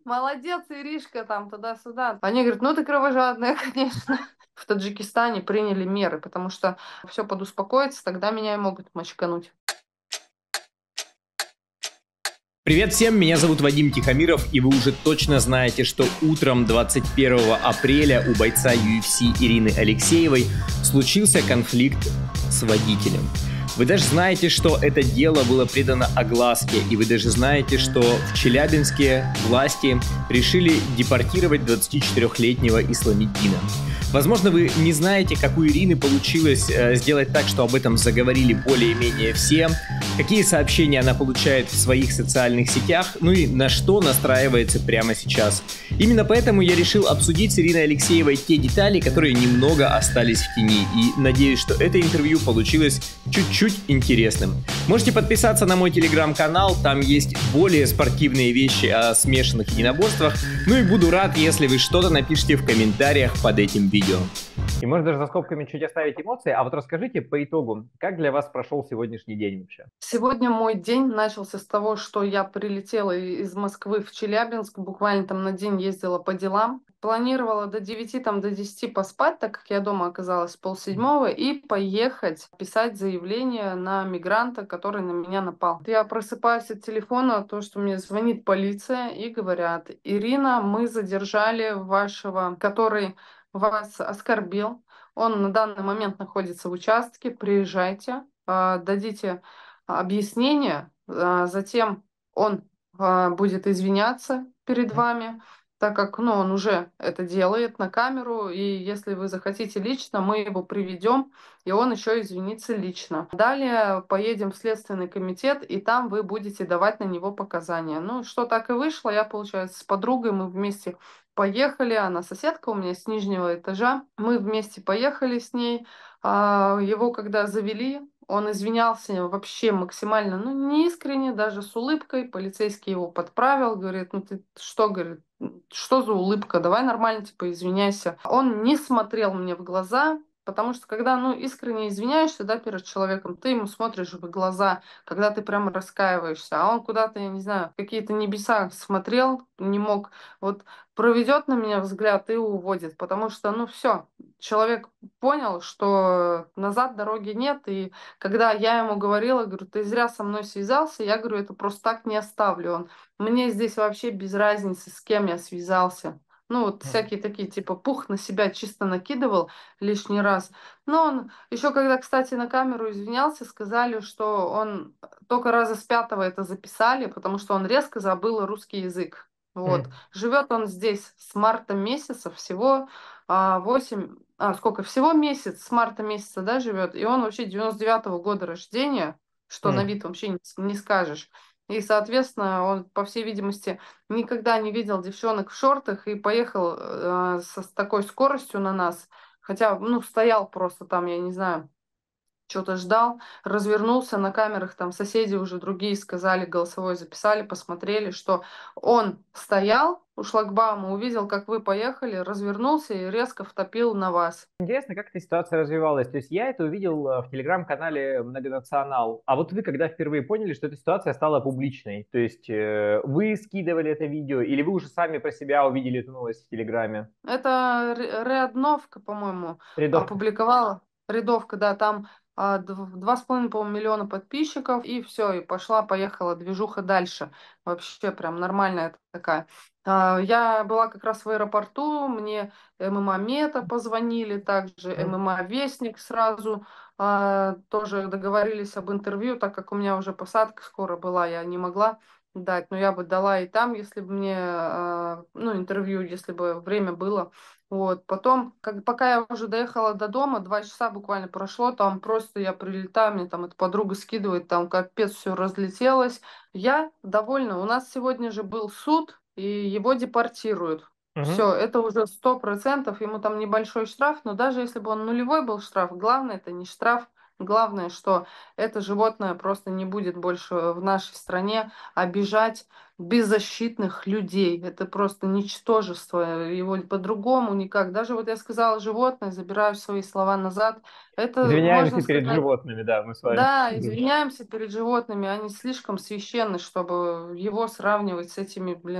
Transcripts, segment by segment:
молодец, Иришка, там, туда-сюда. Они говорят, ну ты кровожадная, конечно. В Таджикистане приняли меры, потому что все подуспокоится, тогда меня и могут мочкануть. Привет всем, меня зовут Вадим Тихомиров, и вы уже точно знаете, что утром 21 апреля у бойца UFC Ирины Алексеевой случился конфликт с водителем. Вы даже знаете, что это дело было предано огласке, и вы даже знаете, что в Челябинске власти решили депортировать 24-летнего Исламиддина. Возможно, вы не знаете, как у Ирины получилось сделать так, что об этом заговорили более-менее все, какие сообщения она получает в своих социальных сетях, ну и на что настраивается прямо сейчас. Именно поэтому я решил обсудить с Ириной Алексеевой те детали, которые немного остались в тени, и надеюсь, что это интервью получилось чуть-чуть интересным. Можете подписаться на мой телеграм-канал, там есть более спортивные вещи о смешанных единоборствах, ну и буду рад, если вы что-то напишите в комментариях под этим видео. И можно даже за скобками чуть оставить эмоции, а вот расскажите по итогу, как для вас прошел сегодняшний день вообще? Сегодня мой день начался с того, что я прилетела из Москвы в Челябинск, буквально там на день ездила по делам. Планировала до 9, там, до 10 поспать, так как я дома оказалась полседьмого, и поехать писать заявление на мигранта, который на меня напал. Я просыпаюсь от телефона, то, что мне звонит полиция и говорят: Ирина, мы задержали вашего, который вас оскорбил. Он на данный момент находится в участке, приезжайте, дадите объяснение, затем он будет извиняться перед вами, так как, ну, он уже это делает на камеру, и если вы захотите лично, мы его приведем, и он еще извинится лично. Далее поедем в Следственный комитет, и там вы будете давать на него показания. Ну, что так и вышло, я, получается, с подругой, мы вместе поехали, она соседка у меня с нижнего этажа, мы вместе поехали с ней, его когда завели, он извинялся вообще максимально, ну, не искренне, даже с улыбкой. Полицейский его подправил, говорит, ну ты что, говорит, что за улыбка, давай нормально, типа, извиняйся. Он не смотрел мне в глаза, потому что когда, ну, искренне извиняешься, да, перед человеком, ты ему смотришь в глаза, когда ты прямо раскаиваешься, а он куда-то, я не знаю, в какие-то небеса смотрел, не мог, вот проведет на меня взгляд и уводит, потому что, ну, все, человек понял, что назад дороги нет, и когда я ему говорила, говорю, ты зря со мной связался, я говорю, это просто так не оставлю. Он, мне здесь вообще без разницы, с кем я связался. Ну, вот всякие такие, типа, пух на себя чисто накидывал лишний раз. Но он еще когда, кстати, на камеру извинялся, сказали, что он только раза с пятого это записали, потому что он резко забыл русский язык. Вот. Живет он здесь с марта месяца, всего 8, сколько, всего месяц, с марта месяца, да, живет, и он вообще 99-го года рождения, что на вид вообще не скажешь. И, соответственно, он, по всей видимости, никогда не видел девчонок в шортах и поехал с такой скоростью на нас, хотя, ну, стоял просто там, я не знаю, что-то ждал, развернулся на камерах, там соседи уже другие сказали, голосовой записали, посмотрели, что он стоял у шлагбаума, увидел, как вы поехали, развернулся и резко втопил на вас. Интересно, как эта ситуация развивалась. То есть я это увидел в телеграм-канале Многонационал. А вот вы когда впервые поняли, что эта ситуация стала публичной? То есть вы скидывали это видео или вы уже сами про себя увидели эту новость в Телеграме? Это Рядновка, по-моему, Рядовка. опубликовала. Рядовка, да, там 2,5, по-моему, миллиона подписчиков, и все, и пошла-поехала движуха дальше. Вообще прям нормальная такая. Я была как раз в аэропорту, мне ММА Мета позвонили, также ММА Вестник сразу, тоже договорились об интервью, так как у меня уже посадка скоро была, я не могла дать, но я бы дала и там, если бы мне, ну, интервью, если бы время было. Вот, потом, пока я уже доехала до дома, 2 часа буквально прошло, там просто я прилетаю, мне там эта подруга скидывает, там капец все разлетелось. Я довольна, у нас сегодня же был суд, и его депортируют. Мгм. Все, это уже 100%, ему там небольшой штраф, но даже если бы он нулевой был штраф, главное это не штраф, главное, что это животное просто не будет больше в нашей стране обижать беззащитных людей. Это просто ничтожество. Его по-другому никак. Даже вот я сказала животное, забираю свои слова назад. Это, можно Извиняемся перед сказать, животными, да, мы с вами. да, извиняемся перед животными. Они слишком священны, чтобы его сравнивать с этими, блин,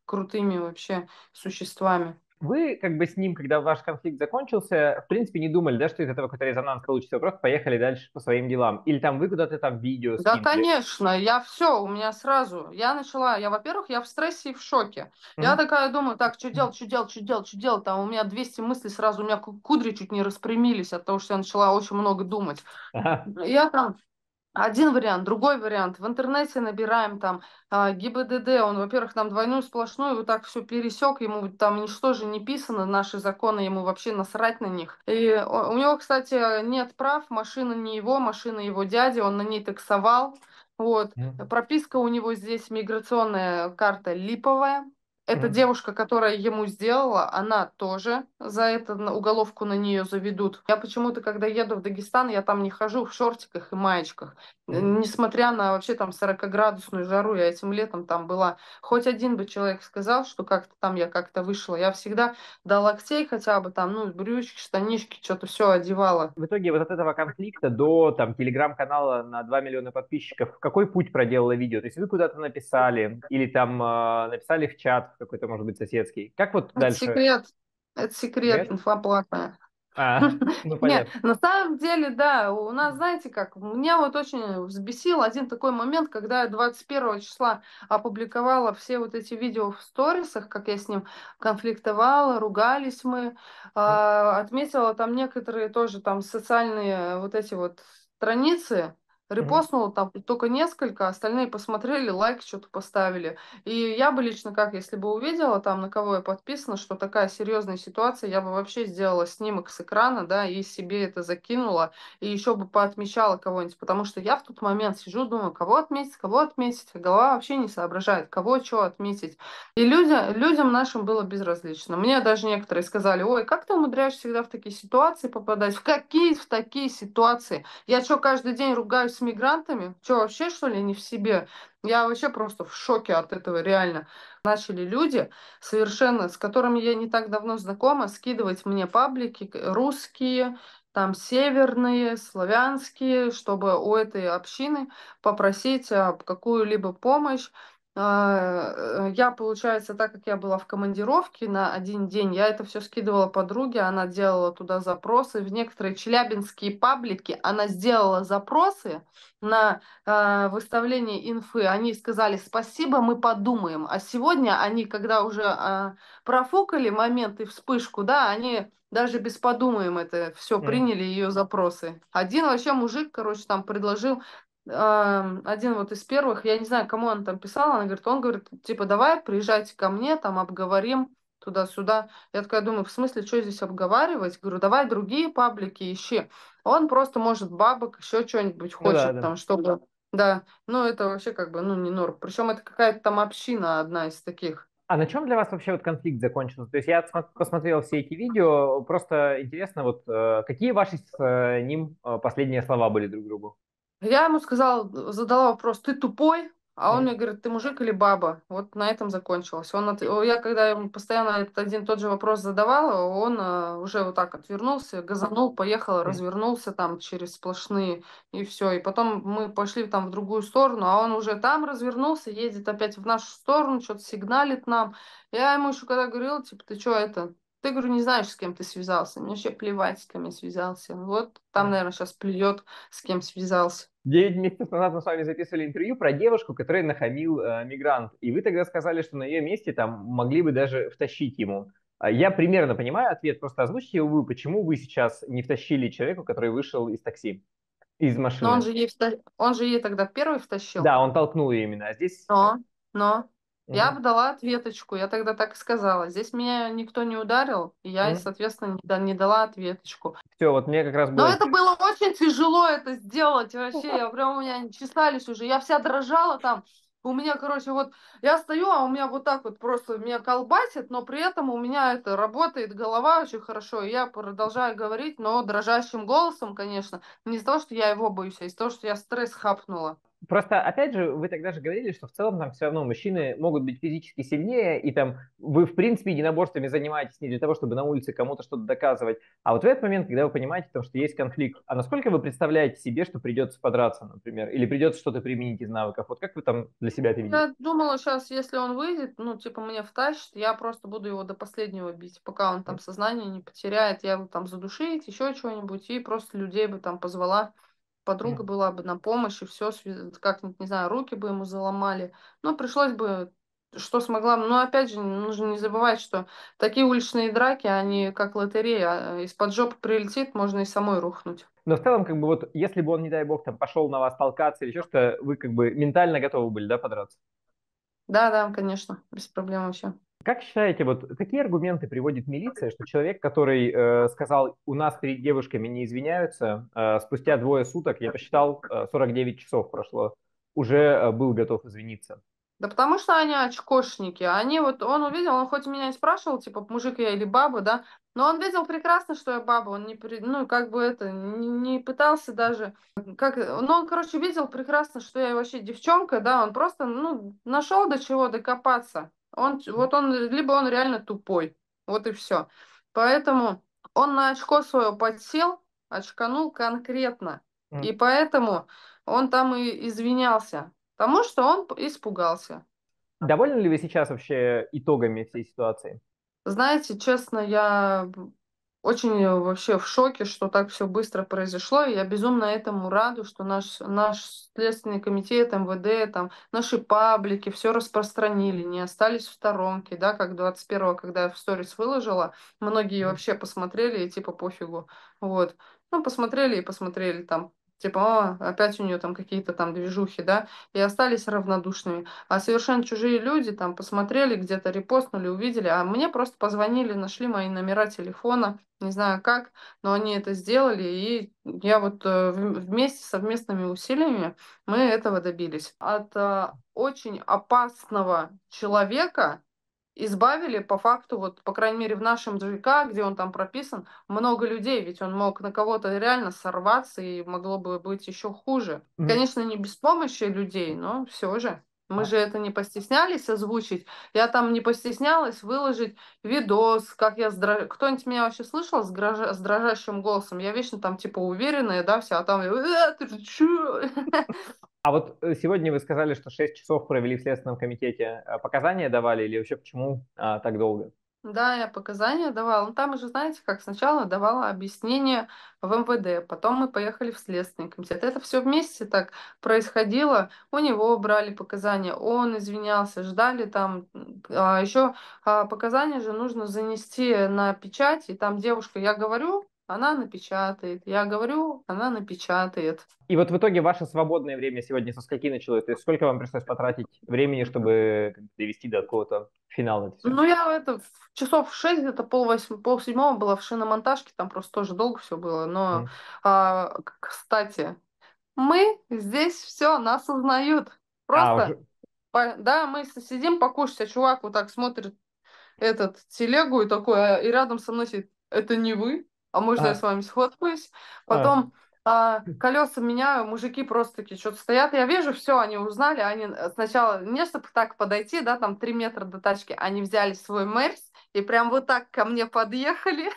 крутыми вообще существами. Вы как бы с ним, когда ваш конфликт закончился, в принципе, не думали, да, что из этого какой-то резонанс получится, вы просто поехали дальше по своим делам. Или там вы куда-то там видео Да, скинули. конечно, я все, у меня сразу, во-первых, я в стрессе и в шоке. Я Мгм. такая думаю, так, что делать, что делать, что делать, что делать, там у меня 200 мыслей сразу, у меня кудри чуть не распрямились от того, что я начала очень много думать. Ага. Я там один вариант, другой вариант. В интернете набираем там ГИБДД. Он, во-первых, нам двойную сплошную вот так все пересек. Ему там ничто же не писано, наши законы, ему вообще насрать на них. И у него, кстати, нет прав. Машина не его, машина его дяди. Он на ней таксовал. Вот. Мгм. Прописка у него здесь миграционная карта липовая. Эта Мгм. девушка, которая ему сделала, она тоже за это уголовку на нее заведут. Я почему-то, когда еду в Дагестан, я там не хожу в шортиках и маечках. Мгм. Несмотря на вообще там 40-градусную жару, я этим летом там была. Хоть один бы человек сказал, что как-то там я как-то вышла. Я всегда до локтей хотя бы там, ну, брючки, штанишки, что-то все одевала. В итоге вот от этого конфликта до там телеграм-канала на 2 миллиона подписчиков, какой путь проделало видео? То есть вы куда-то написали или там написали в чат какой-то, может быть, соседский? Как вот Это дальше? секрет. Это секрет, Секрет? инфа платная. Ну Нет, понятно. на самом деле, да, у нас, знаете как, меня вот очень взбесил один такой момент, когда я 21 числа опубликовала все вот эти видео в сторисах, как я с ним конфликтовала, ругались мы, отметила там некоторые тоже там социальные вот эти вот страницы, Мгм. репостнула там только несколько, остальные посмотрели, лайк что-то поставили. И я бы лично как, если бы увидела там, на кого я подписана, что такая серьезная ситуация, я бы вообще сделала снимок с экрана, да, и себе это закинула, и еще бы поотмечала кого-нибудь, потому что я в тот момент сижу, думаю, кого отметить, голова вообще не соображает, кого что отметить. И людям нашим было безразлично. Мне даже некоторые сказали, ой, как ты умудряешься всегда в такие ситуации попадать? В такие ситуации? Я что, каждый день ругаюсь с мигрантами? Что, вообще, что ли, не в себе? Я вообще просто в шоке от этого, реально. Начали люди, совершенно, с которыми я не так давно знакома, скидывать мне паблики русские, там северные, славянские, чтобы у этой общины попросить какую-либо помощь. Я, получается, так как я была в командировке на один день, я это все скидывала подруге, она делала туда запросы. В некоторые челябинские паблики она сделала запросы на выставление инфы. Они сказали спасибо, мы подумаем. А сегодня они, когда уже профукали момент и вспышку, да, они даже без подумаем это все Мгм. приняли ее запросы. Один вообще мужик, короче, там предложил один вот из первых, я не знаю, кому он там писал, он говорит, типа, давай, приезжайте ко мне, там обговорим туда-сюда. Я такая думаю, в смысле, что здесь обговаривать? Говорю, давай другие паблики ищи. Он просто, может, бабок, еще что-нибудь Ну да, хочет да. там, чтобы... Да, ну это вообще как бы, ну, не норм. Причем это какая-то там община одна из таких. А на чем для вас вообще вот конфликт закончился? То есть я посмотрел все эти видео, просто интересно, вот какие ваши с ним последние слова были друг другу? Я ему сказала, задала вопрос, ты тупой? А он Мгм. мне говорит, ты мужик или баба? Вот на этом закончилось. Я когда ему постоянно этот один тот же вопрос задавала, он уже вот так отвернулся, газанул, поехал, Мгм. развернулся там через сплошные и все. И потом мы пошли там в другую сторону, а он уже там развернулся, едет опять в нашу сторону, что-то сигналит нам. Я ему еще когда говорила, типа, ты что это? Ты, говорю, не знаешь, с кем ты связался. Мне вообще плевать, с кем я связался. Вот там, Мгм. наверное, сейчас плюет, с кем связался. 9 месяцев назад мы с вами записывали интервью про девушку, которой нахамил мигрант. И вы тогда сказали, что на ее месте там могли бы даже втащить ему. Я примерно понимаю ответ, просто озвучьте его вы, почему вы сейчас не втащили человеку, который вышел из такси, из Но машины. он же ей тогда первый втащил. Да, он толкнул ее именно, а здесь... Но я Мгм. бы дала ответочку. Я тогда так и сказала. Здесь меня никто не ударил, и я, соответственно, не дала ответочку. Все, вот мне как раз Но было... это было очень тяжело это сделать вообще. Я прям у меня чесались уже. Я вся дрожала там. У меня, короче, вот я стою, а у меня вот так вот просто меня колбасит, но при этом у меня это работает голова очень хорошо. И я продолжаю говорить, но дрожащим голосом, конечно. Не из-за того, что я его боюсь, а из-за того, что я стресс хапнула. Просто, опять же, вы тогда же говорили, что в целом там все равно мужчины могут быть физически сильнее, и там вы, в принципе, единоборствами занимаетесь не для того, чтобы на улице кому-то что-то доказывать, а вот в этот момент, когда вы понимаете, там, что есть конфликт, а насколько вы представляете себе, что придется подраться, например, или придется что-то применить из навыков? Вот как вы там для себя это видите? Я думала, сейчас, если он выйдет, ну, типа, мне втащит, я просто буду его до последнего бить, пока он там сознание не потеряет. Я бы там задушить, еще чего-нибудь, и просто людей бы там позвала. Подруга Мгм. была бы на помощь, и все, как-нибудь, не знаю, руки бы ему заломали. Ну, пришлось бы, что смогла. Но, опять же, нужно не забывать, что такие уличные драки, они как лотерея. Из-под жопы прилетит, можно и самой рухнуть. Но в целом, как бы вот, если бы он, не дай бог, там пошел на вас толкаться или еще что, вы как бы ментально готовы были, да, подраться? Да, да, конечно, без проблем вообще. Как считаете, вот какие аргументы приводит милиция, что человек, который сказал, у нас перед девушками не извиняются, спустя 2 суток, я посчитал, 49 часов прошло, уже был готов извиниться? Да потому что они очкошники. Они вот, он увидел, он хоть меня и спрашивал, типа, мужик я или баба, да, но он видел прекрасно, что я баба, он не, ну, как бы это, не пытался даже, как, ну, он, короче, видел прекрасно, что я вообще девчонка, да, он просто, ну, нашел до чего докопаться. Вот он, либо он реально тупой, вот и все. Поэтому он на очко свое подсел, очканул конкретно, М. и поэтому он там и извинялся. Потому что он испугался. Довольны ли вы сейчас вообще итогами всей ситуации? Знаете, честно, я очень вообще в шоке, что так все быстро произошло. И я безумно этому раду, что наш Следственный комитет, МВД, там, наши паблики все распространили, не остались в сторонке, да, как 21-го, когда я в сторис выложила, многие Мгм. вообще посмотрели и типа пофигу. Вот. Ну, посмотрели и посмотрели там. Типа, опять у нее там какие-то там движухи, да, и остались равнодушными. А совершенно чужие люди там посмотрели, где-то репостнули, увидели, а мне просто позвонили, нашли мои номера телефона, не знаю как, но они это сделали, и я вот вместе, совместными усилиями мы этого добились. От очень опасного человека избавили по факту, вот, по крайней мере, в нашем ЖК, где он там прописан, много людей, ведь он мог на кого-то реально сорваться, и могло бы быть еще хуже. Мгм. Конечно, не без помощи людей, но все же. Мы А, же это не постеснялись озвучить. Я там не постеснялась выложить видос, как я Кто-нибудь меня вообще слышал с дрожащим голосом? Я вечно там типа уверенная, да, вся, а там ты же чё?» а вот сегодня вы сказали, что 6 часов провели в Следственном комитете. Показания давали или вообще почему так долго? Да, я показания давала. Ну, там же, знаете, как сначала давала объяснение в МВД, потом мы поехали в Следственный комитет. Это все вместе так происходило. У него брали показания, он извинялся, ждали там. Еще показания же нужно занести на печать, и там девушка, я говорю, она напечатает, я говорю, она напечатает. И вот в итоге ваше свободное время сегодня со скольки началось? То есть сколько вам пришлось потратить времени, чтобы как бы довести до какого-то финала это все? Ну, я это в часов в 6, где-то полседьмого была в шиномонтажке, там просто тоже долго все было. Но, кстати, мы здесь все, нас узнают. Просто, Уже. да, мы сидим покушать, а чувак вот так смотрит этот телегу и такой, и рядом со мной сидит, это не вы? А можно я с А, вами сфоткаюсь? а, Потом колеса меняю, мужики просто такие что-то стоят, я вижу, все, они узнали, они сначала, не чтобы так подойти, да, там 3 метра до тачки, они взяли свой Мерс и прям вот так ко мне подъехали,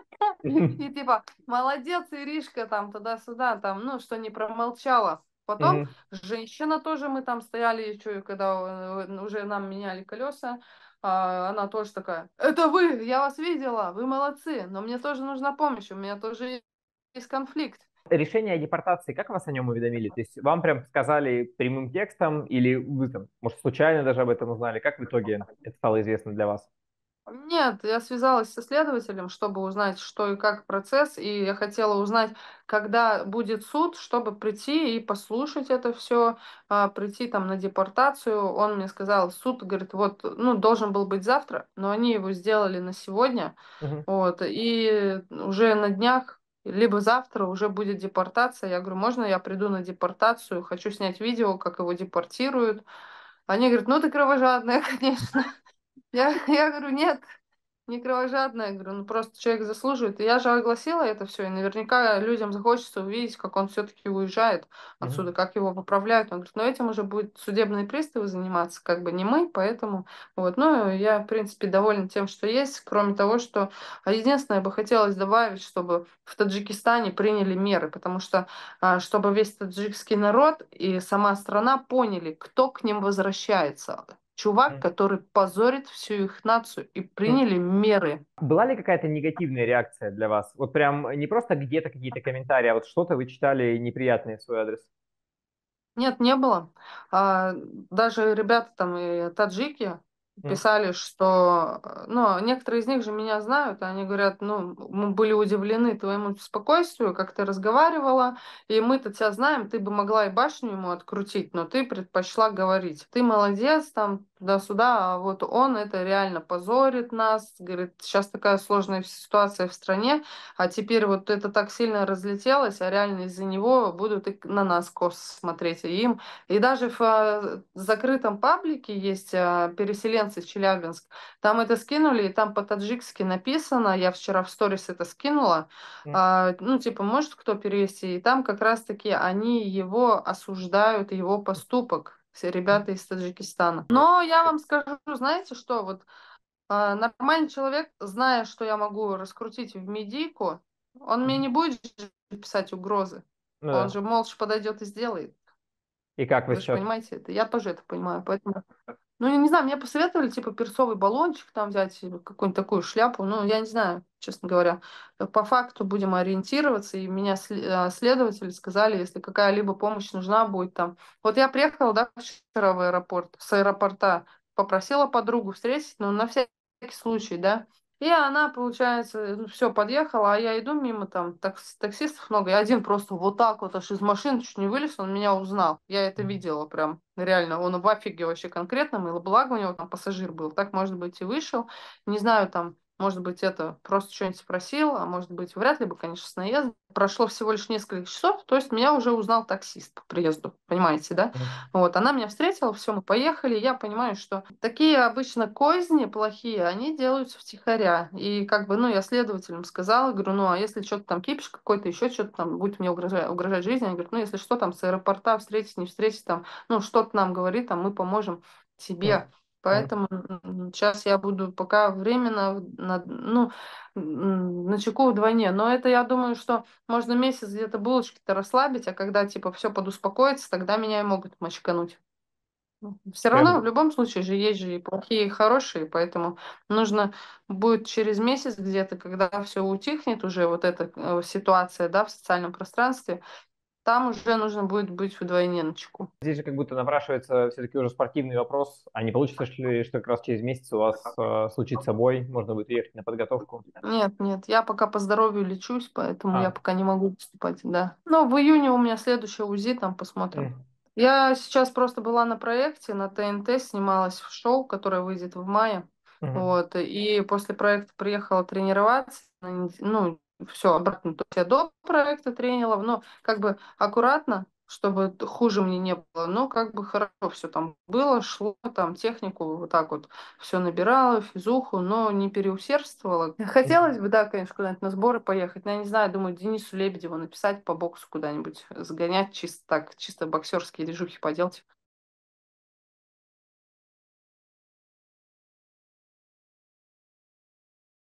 и типа, молодец, Иришка, там, туда-сюда, там, ну, что не промолчала. Потом Мгм. женщина тоже, мы там стояли еще, когда уже нам меняли колеса, она тоже такая, это вы, я вас видела, вы молодцы, но мне тоже нужна помощь, у меня тоже есть конфликт. Решение о депортации, как вас о нем уведомили? То есть вам прям сказали прямым текстом или вы там, может, случайно даже об этом узнали? Как в итоге это стало известно для вас? Нет, я связалась со следователем, чтобы узнать, что и как процесс, и я хотела узнать, когда будет суд, чтобы прийти и послушать это все, прийти там на депортацию. Он мне сказал, суд, говорит, вот, ну, должен был быть завтра, но они его сделали на сегодня, Мгм. вот, и уже на днях, либо завтра уже будет депортация. Я говорю, можно я приду на депортацию, хочу снять видео, как его депортируют. Они говорят, ну ты кровожадная, конечно. Я говорю, нет. не кровожадная, я говорю, ну просто человек заслуживает. И я же огласила это все, и наверняка людям захочется увидеть, как он все-таки уезжает отсюда, Мгм. как его поправляют. Он говорит, ну этим уже будут судебные приставы заниматься, как бы не мы, поэтому вот. Ну, я, в принципе, довольна тем, что есть, кроме того, что единственное, бы хотелось добавить, чтобы в Таджикистане приняли меры, потому что чтобы весь таджикский народ и сама страна поняли, кто к ним возвращается. Чувак, Мгм. который позорит всю их нацию, и М. приняли меры. Была ли какая-то негативная реакция для вас? Вот прям не просто где-то какие-то комментарии, а вот что-то вы читали неприятное в свой адрес? Нет, не было. Даже ребята там и таджики М. писали, что, ну, некоторые из них же меня знают, и они говорят, ну, мы были удивлены твоему спокойствию, как ты разговаривала, и мы-то тебя знаем, ты бы могла и башню ему открутить, но ты предпочла говорить. Ты молодец, там, туда-сюда, а вот он это реально позорит нас, говорит, сейчас такая сложная ситуация в стране, а теперь вот это так сильно разлетелось, а реально из-за него будут и на нас косо смотреть. И им. И даже в закрытом паблике есть переселенцы в Челябинск. Там это скинули, и там по-таджикски написано. Я вчера в сторис это скинула. М. Ну, типа, может кто перевести? И там как раз-таки они его осуждают, его поступок. Все М. ребята из Таджикистана. Но я вам скажу, знаете что, вот нормальный человек, зная, что я могу раскрутить в медийку, он мне Мгм. не будет же писать угрозы. Ну Он да. же молча подойдет и сделает. И как вы Вы же сейчас? понимаете это. Я тоже это понимаю. Поэтому, ну, я не знаю, мне посоветовали, типа, перцовый баллончик там взять, или какую-нибудь такую шляпу. Ну, я не знаю, честно говоря. По факту будем ориентироваться. И меня следователи сказали, если какая-либо помощь нужна будет там. Вот я приехала, да, вчера в аэропорт, с аэропорта, попросила подругу встретить, но на всякий случай, да. И она, получается, все, подъехала, а я иду мимо, там таксистов много, и один просто вот так вот аж из машины чуть не вылез, он меня узнал. Я это Мгм. видела прям, реально, он в афиге вообще конкретном, и благо у него там пассажир был, так, может быть, и вышел. Не знаю, там, может быть, это просто что-нибудь спросил, а может быть, вряд ли бы, конечно, с наездом. Прошло всего лишь несколько часов, то есть меня уже узнал таксист по приезду, понимаете, да? Мгм. Вот, она меня встретила, все, мы поехали. Я понимаю, что такие обычно козни плохие, они делаются втихаря. И как бы, ну, я следователям сказала, говорю, ну, а если что-то там кипиш какой-то, еще что-то там будет мне угрожать жизни, они говорят, ну, если что, там с аэропорта встретить, не встретить, там, ну, что-то нам говорит, там, мы поможем М. тебе. М. Поэтому сейчас я буду пока временно, ну, на чеку вдвойне. Но это, я думаю, что можно месяц где-то булочки-то расслабить, а когда, типа, все подуспокоится, тогда меня и могут мочкануть. Все равно, в Прям любом случае же есть же и плохие, и хорошие, поэтому нужно будет через месяц где-то, когда все утихнет уже, вот эта ситуация, да, в социальном пространстве, там уже нужно будет быть вдвойне начеку. здесь же как будто напрашивается все-таки уже спортивный вопрос. А не получится ли, что как раз через месяц у вас случится бой, можно будет ехать на подготовку? Нет, нет, я пока по здоровью лечусь, поэтому я А. пока не могу выступать, да. Но в июне у меня следующее УЗИ, там посмотрим. М. Я сейчас просто была на проекте, на ТНТ, снималась в шоу, которое выйдет в мае. Мгм. Вот, и после проекта приехала тренироваться, ну, все обратно. То есть я до проекта тренила, но как бы аккуратно, чтобы хуже мне не было, но как бы хорошо все там было, шло там технику, вот так вот все набирала, физуху, но не переусердствовала. Хотелось бы, да, конечно, куда-нибудь на сборы поехать, но я не знаю, думаю, Денису Лебедеву написать по боксу куда-нибудь, сгонять чисто так, чисто боксерские движухи поделать.